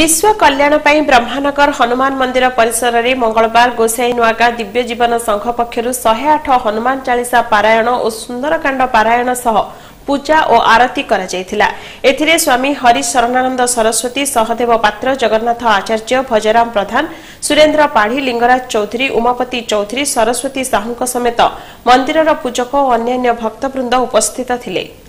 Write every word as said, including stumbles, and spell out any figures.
विश्व कल्याण ପାଇଁ ब्रह्मानगर हनुमान मंदिर परिसर में मंगलवार गोसाई नुआगा दिव्य जीवन संघ पक्षर शहे आठ हनुमान चालीसा पारायण और सुंदरकांड पारायण सह पूजा और आरती करा जायथिला। एथिरे स्वामी हरि शरणानंद सरस्वती सहदेव पात्र जगन्नाथ आचार्य भजराम प्रधान सुरेन्द्र पाढ़ी लिंगराज चौधरी उमापति चौधरी सरस्वती साहू समेत मंदिर पूजक और अन्य भक्तवृंद उपस्थित थिले।